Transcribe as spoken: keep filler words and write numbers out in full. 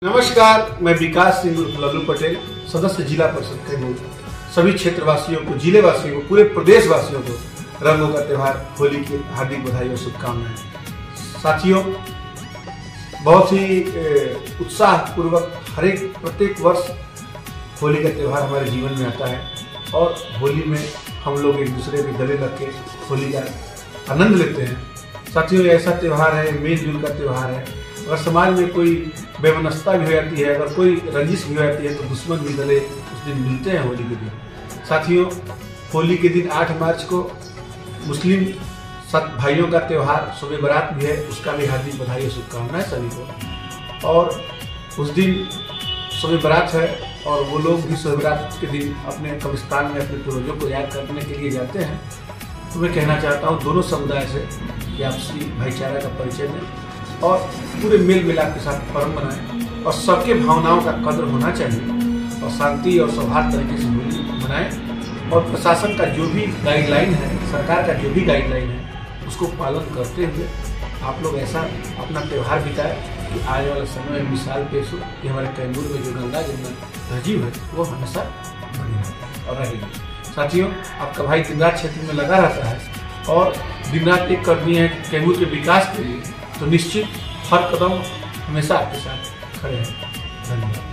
नमस्कार, मैं विकास सिंह लल्लू पटेल, सदस्य जिला परिषद कैमूर। सभी क्षेत्रवासियों को, जिले वासियों को, पूरे प्रदेश वासियों को रंगों का त्यौहार होली की हार्दिक बधाई और शुभकामनाएं। साथियों, बहुत ही उत्साह पूर्वक हर एक प्रत्येक वर्ष होली का त्यौहार हमारे जीवन में आता है और होली में हम लोग एक दूसरे के गले लग के होली का आनंद लेते हैं। साथियों, ऐसा त्यौहार है, मेलजुल का त्यौहार है। अगर समाज में कोई बेमनस्ता भी हो जाती है, अगर कोई रंजिश भी हो जाती है, तो दुश्मन भी गले उस दिन मिलते हैं होली के दिन। साथियों, होली के दिन आठ मार्च को मुस्लिम सत भाइयों का त्यौहार शब बारात भी है, उसका भी हार्दिक बधाई और शुभकामनाएं सभी को। और उस दिन शब बारात है और वो लोग भी शब बारात के दिन अपने कब्रिस्तान में अपने पूर्वजों को याद करने के लिए जाते हैं। तो मैं कहना चाहता हूँ दोनों समुदाय से कि आपसी भाईचारा का परिचय दें और पूरे मेल मिलाप के साथ पर्व मनाएं और सबके भावनाओं का कद्र होना चाहिए और शांति और सौहार्द तरीके से होली मनाएं। और प्रशासन का जो भी गाइडलाइन है, सरकार का जो भी गाइडलाइन है, उसको पालन करते हुए आप लोग ऐसा अपना त्यौहार बिताएं कि आने वाले समय में मिसाल पेश हो कि हमारे कैमूर में जो गंगा जमुना तहजीब है वो हमेशा बनी रहे और रहेगी। साथियों, आपका भाई दिन रात क्षेत्र में लगा रहता है और दिन रात एक करनी है कैमूर के विकास के लिए, तो निश्चित हर कदम हमेशा आपके साथ खड़े हैं। धन्यवाद।